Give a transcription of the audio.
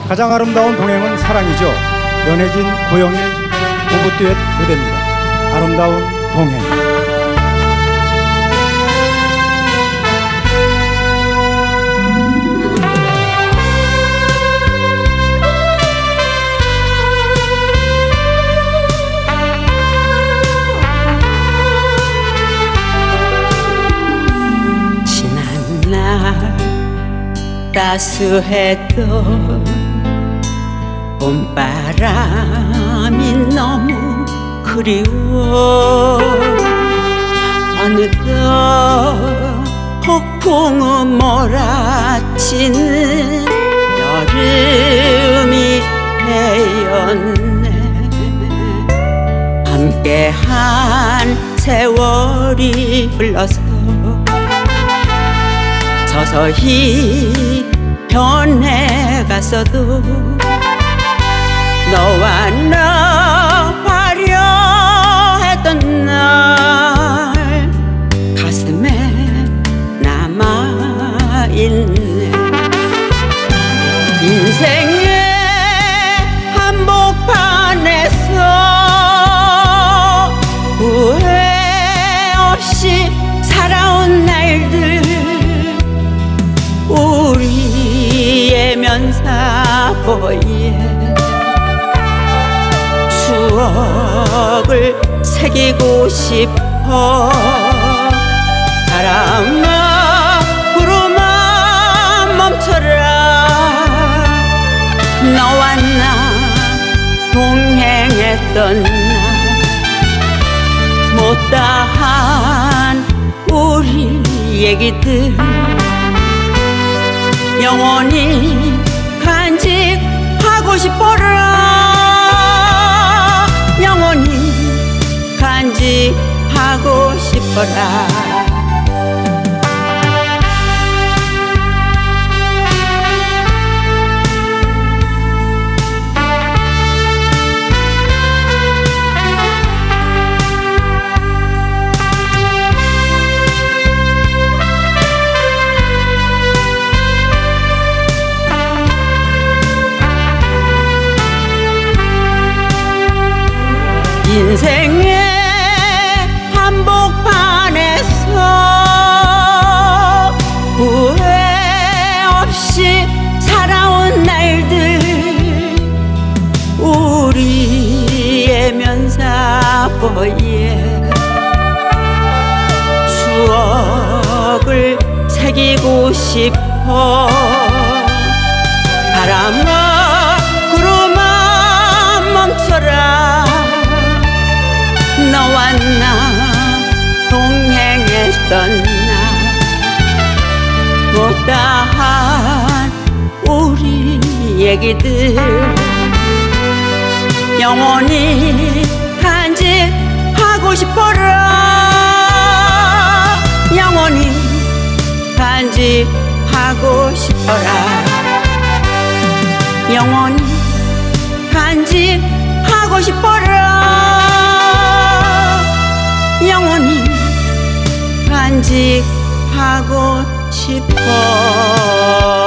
가장 아름다운 동행은 사랑이죠. 연혜진, 고영일 부부 듀엣 무대입니다. 아름다운 동행. 따스했던 봄바람이 너무 그리워. 어느덧 폭풍우 몰아치는 여름이 되었네. 함께한 세월이 흘러서 서서히 변해갔어도 너와 나 화려했던 날 가슴에 남아있네. 인생의 한복판에서 후회 없이 살아온 날들, 우리의 면사포에 추억을 새기고 싶어. 바람아 구름아 멈춰라. 너와 나 동행했던 날 못다한 우리 얘기들 영원히 간직하고 싶어라. 영원히 간직하고 싶어라. 인생의 한복판에서 후회 없이 살아온 날들, 우리의 면사포에 추억을 새기고 싶어. 바람아 구름아 멈춰라. 너와 나 동행했던 날 못다한 우리 얘기들 영원히 간직하고 싶어라. 영원히 간직하고 싶어라. 영원히 간직하고 싶어라. 영원히 간직하고 싶어.